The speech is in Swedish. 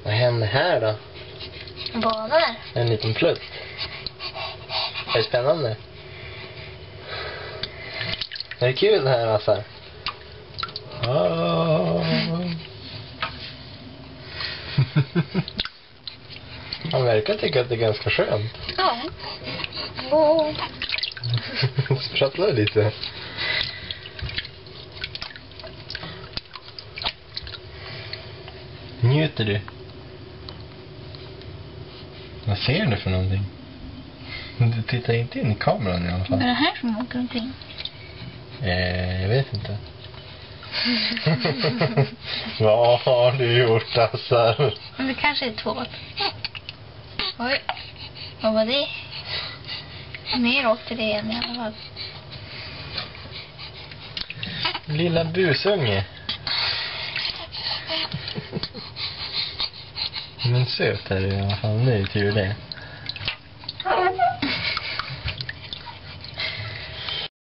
Vad händer här då? Badar. En liten plutt. Är det spännande? Är det kul det här alltså? Han verkar tycka att det är ganska skönt. Ja. Oh. Sprattlar lite. Njuter du? Vad ser du för någonting? Du tittar inte in i kameran i alla fall. Är det här som åker omkring? Jag vet inte. Vad har du gjort alltså? Men det kanske är två. Oj. Vad var det? Mer åkte det igen i alla fall. Lilla busunge. Men söt är det i alla fall. Nu tur det.